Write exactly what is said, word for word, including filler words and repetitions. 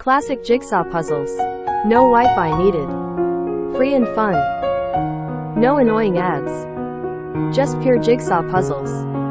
Classic jigsaw puzzles. No Wi-Fi needed. Free and fun. No annoying ads. Just pure jigsaw puzzles.